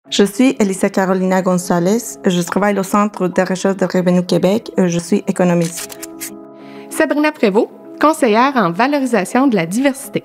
Je suis Elisa Carolina Gonzalez. Je travaille au Centre de recherche de Revenu Québec. Je suis économiste. Sabrina Prévost, conseillère en valorisation de la diversité.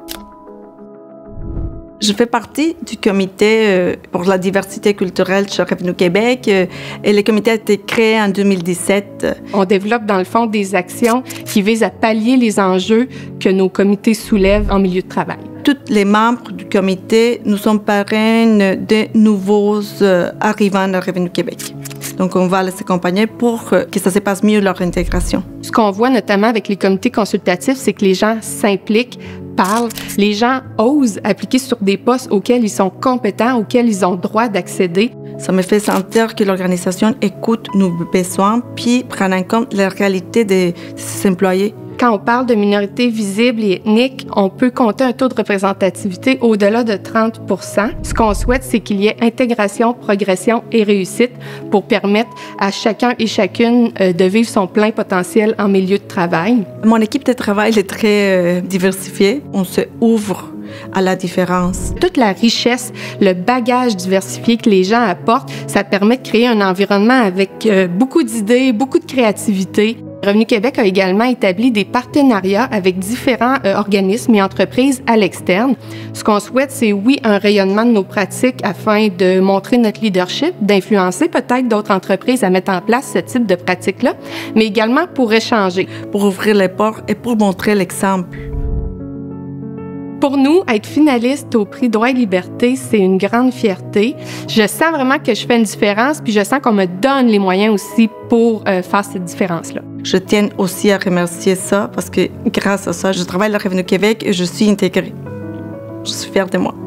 Je fais partie du comité pour la diversité culturelle chez Revenu Québec et le comité a été créé en 2017. On développe dans le fond des actions qui visent à pallier les enjeux que nos comités soulèvent en milieu de travail. Tous les membres du comité, nous sommes parrains de nouveaux arrivants à Revenu Québec. Donc, on va les accompagner pour que ça se passe mieux leur intégration. Ce qu'on voit notamment avec les comités consultatifs, c'est que les gens s'impliquent, parlent, les gens osent appliquer sur des postes auxquels ils sont compétents, auxquels ils ont droit d'accéder. Ça me fait sentir que l'organisation écoute nos besoins puis prend en compte la réalité de ses employés. Quand on parle de minorités visibles et ethniques, on peut compter un taux de représentativité au-delà de 30 %. Ce qu'on souhaite, c'est qu'il y ait intégration, progression et réussite pour permettre à chacun et chacune de vivre son plein potentiel en milieu de travail. Mon équipe de travail est très diversifiée. On se ouvre à la différence. Toute la richesse, le bagage diversifié que les gens apportent, ça permet de créer un environnement avec beaucoup d'idées, beaucoup de créativité. Revenu Québec a également établi des partenariats avec différents organismes et entreprises à l'externe. Ce qu'on souhaite, c'est oui, un rayonnement de nos pratiques afin de montrer notre leadership, d'influencer peut-être d'autres entreprises à mettre en place ce type de pratique-là, mais également pour échanger. Pour ouvrir les portes et pour montrer l'exemple. Pour nous, être finaliste au prix Droit et Liberté, c'est une grande fierté. Je sens vraiment que je fais une différence, puis je sens qu'on me donne les moyens aussi pour faire cette différence-là. Je tiens aussi à remercier ça parce que grâce à ça, je travaille à Revenu Québec et je suis intégrée. Je suis fière de moi.